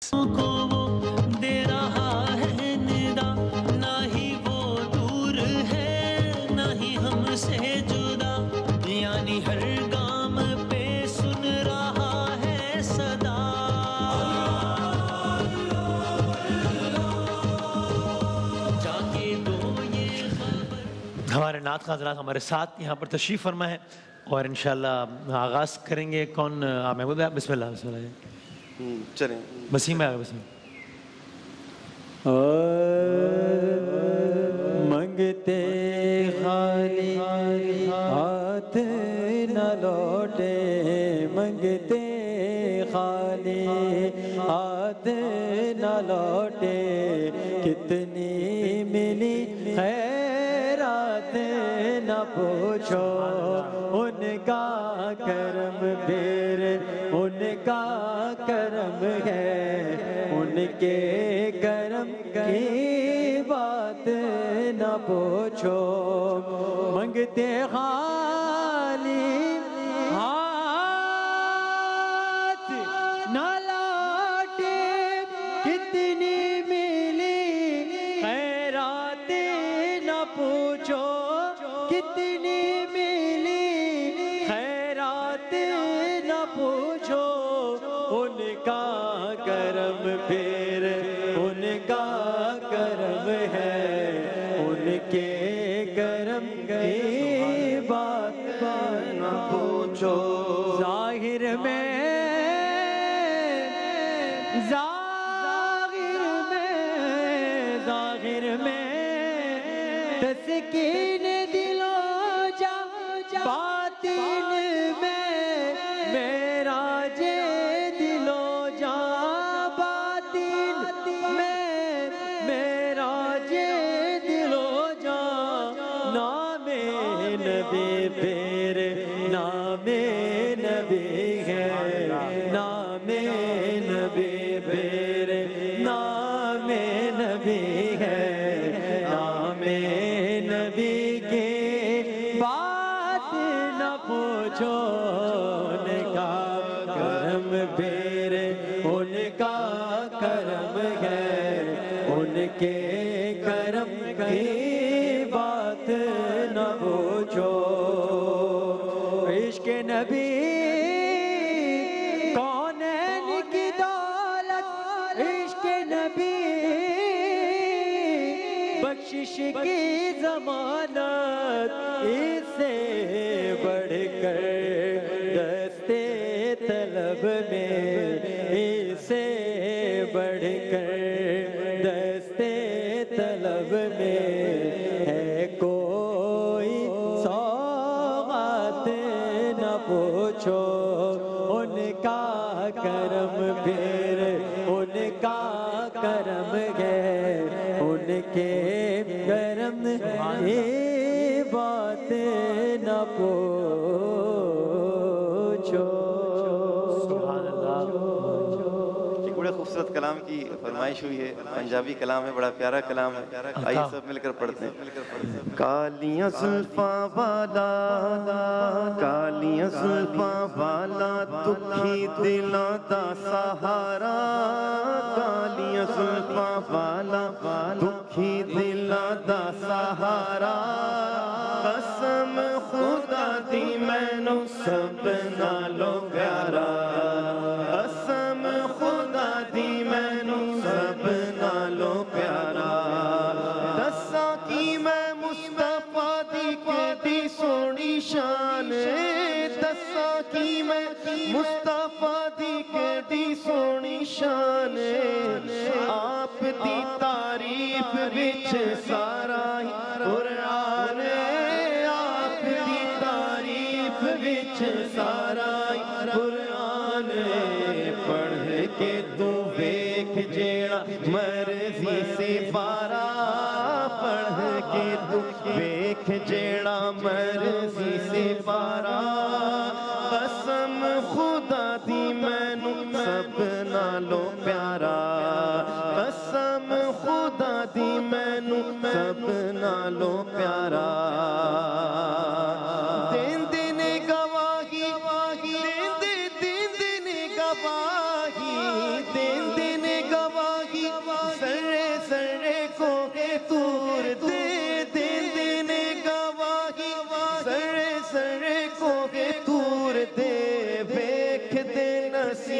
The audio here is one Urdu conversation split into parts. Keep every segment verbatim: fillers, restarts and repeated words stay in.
کو وہ دے رہا ہے ندا، نہ ہی وہ دور ہے نہ ہی ہم سے جدا، یعنی ہر گام پہ سن رہا ہے صدا۔ جا کے دو یہ خبر۔ ہمارے نعت خواہ حضرات ہمارے ساتھ یہاں پر تشریف فرما ہے اور انشاءاللہ آغاز کریں گے۔ کون محبوب ہے؟ بسم اللہ بسم اللہ چلیں۔ وسیم ہے وسیم۔ منگتے خالی ہاتھ نہ لوٹے، منگتے خالی ہاتھ نہ لوٹے، کتنی ملی خیرات نہ پوچھو، ان کا کرم پھر ان کا کرم ہے، ان کے کرم کی بات نہ پوچھو، منگتے خالی ہاتھ نہ لوٹے، کتنی ملی خیرات نہ پوچھو، کتنی ملی خیرات نہ پوچھو، ان کا کرم پھر ان کا کرم ہے، ان کے کرم کی بات نہ پوچھو، ظاہر میں ظاہر میں ظاہر میں تسکین دل و جا، باطن میں معراج دل و جا، باطن میں معراج دل و جا، نام نبی پھر نام نبی ہے، نام نبی پھر نام نبی ہے، نام نبی کی بات نہ پوچھو، ان کا کرم پھر ان کا کرم ہے، ان کے کرم کی بات نہ پوچھو، عشق نبی کونین کی دولت، عشق نبی بخشش کی ضمانت، اس سے بڑھ کر دستے طلب میں، اس سے بڑھ کر دستے طلب میں ہے کوئی سوغات نہ پوچھو، ان کا کرم پھر ان کا کرم ہے، ان کے کرم کی بات نہ پوچھو۔ سبحان اللہ۔ ایک بڑے خوبصورت کلام کی فرمائش ہوئی ہے، پنجابی کلام ہے، بڑا پیارا کلام ہے، آئیے سب مل کر پڑھتے ہیں۔ کالیاں زلفاں والا کالیاں زلفاں والا دکھی دلاں دا سہارا، کالیاں زلفاں والا دکھی دلاں دا سہارا، قسم خدا دی مینوں سب نالوں پیارا، قسم خدا دی مینوں سب نالوں پیارا، دساں کی میں مصطفیٰ دی کیڑی سونی شان، دساں کی میں مصطفیٰ دی کیڑی سونی شان، آپ دی تعریف وچ سارا ہی قرآن، آپ دی تعریف وچ سارا ہی قرآن، پڑھ کے تو ویکھ جیڑا مرضی سے پارا، پڑھ کے تو ویکھ جیڑا مرضی سے پارا، قسم خدا دی مینوں سب نالوں پیارا، قسم خدا دی مینوں سب نالوں پیارا، دین دن گواہی دین دن دین دن گواہی، دین دن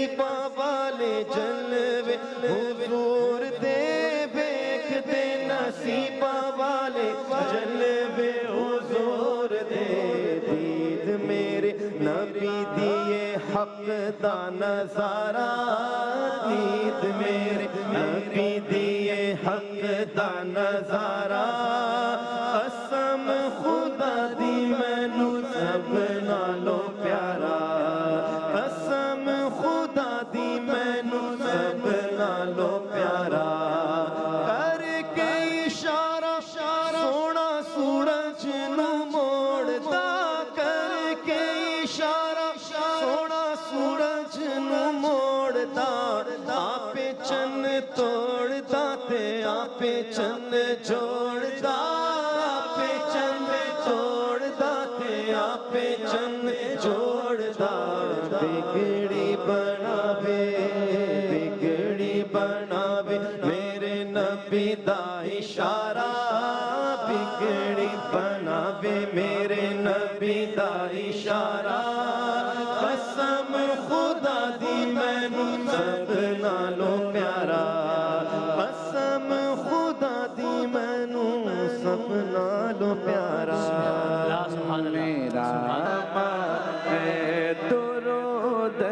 نصیبہ والے جلوے حضور دے دیکھتے نصیبہ والے جلوے حضور دے دید میرے نبی دیے حق دا نظارہ دید میرے نبی دیے حق دا نظارہ قسم خدا دی مینو سب نالو پیارا قسم خدا دی مینو سب نالو پیارا کر کے اشارہ سونا سورج نو موڑتا کر کے اشارہ سونا سورج نو موڑتا آپ چن توڑتا تے آپ چن جوڑتا آپ چن توڑتا تے آپ چن جوڑتا بگڑی بناوے بگڑی بناوے میرے نبی دا اشارہ بگڑی بناوے میرے نبی دا اشارہ قسم خدا دی مینو سب نالو پیارا قسم خدا دی مینو سب نالو پیارا میرا ہے درود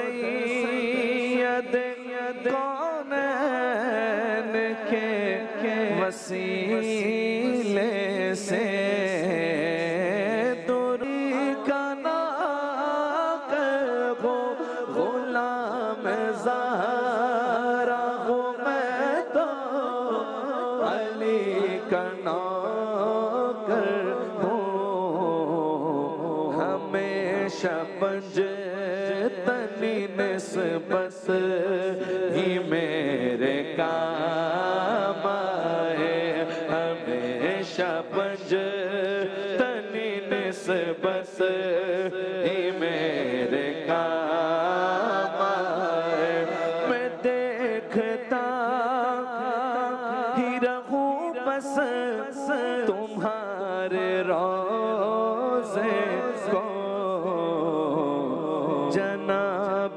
سید کونین کے وسیلے سے دوری کا نہ کرو غلام زہرا ہوں میں تو علی کا نوکر ہمیشہ پنجتنی نسبت ہی میرے کام آئے ہمیشہ پنجتنی نسبت ہی میرے کام آئے میں دیکھتا ہی رہوں بس تمہارے روزے کو جناب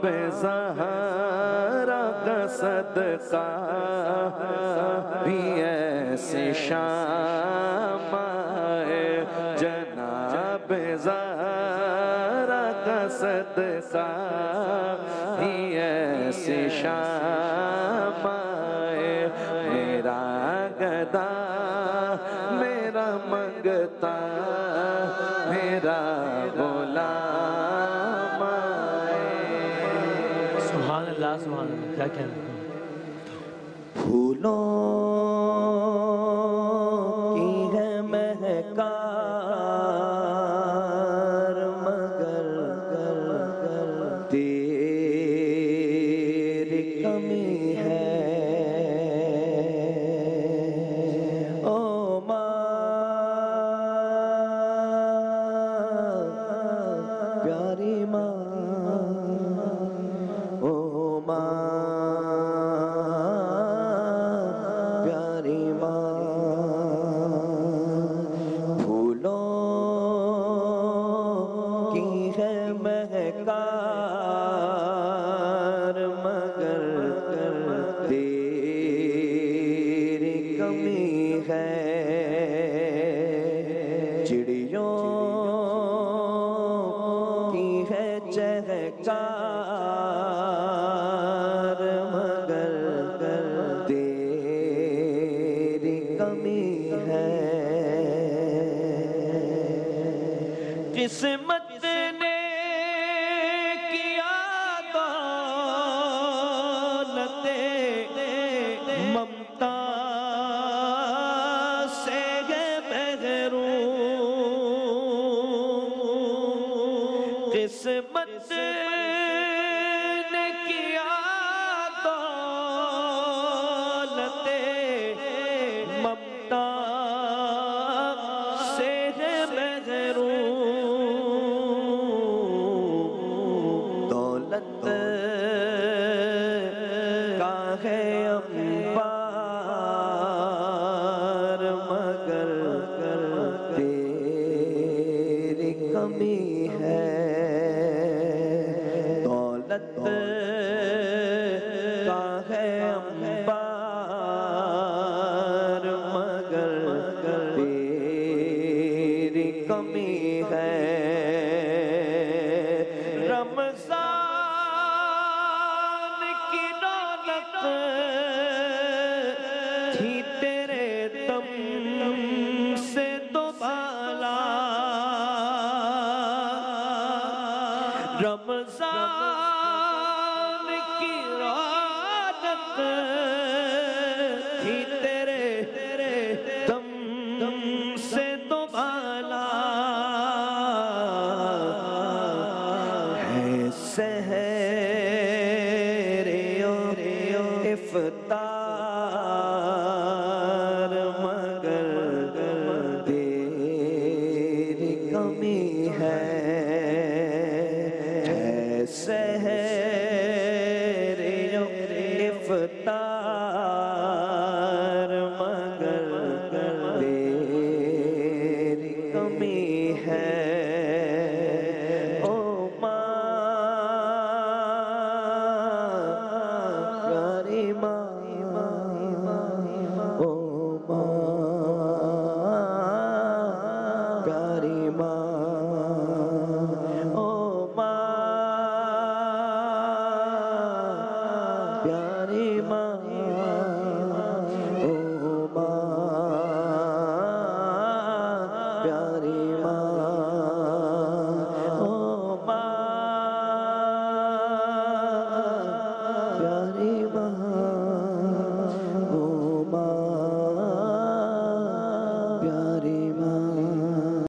زہرا کا صدقہ بھی ایسی شام آئے جناب زہرا کا صدقہ بھی ایسی شام آئے میرا گدا میرا منگتا میرا غلام سبحان اللہ سبحان اللہ کیا کہنا پھولوں کی ہے مہکار مگر تیری کمی ہے او ماں پیاری ماں او ماں پیاری ماں پھولوں کی ہے مہکار مگر تیری کمی ہے چڑیوں کی ہے چہکار مگر تیری کمی ہے قسمت نے کیا دولت ممتا سے ہے محروم قسمت نے کیا دولت ممتا سے ہے محروم دولت کا ہے انبار مگر تیری کمی ہے دولت ہے انبار مگر تیری کمی ہے رمضان کی رونق تھی تیرے دم سے تو بالا رمضان کی رونق تھی تیرے دم سے تو بالا ہے سحر افطار مگر تیری کمی ہے سحر افطار مگر تیری کمی ہے او ماں پیاری ماں او ماں پیاری ماں او پیاری ماں او ماں پیاری ماں او ماں پیاری ماں او ماں پیاری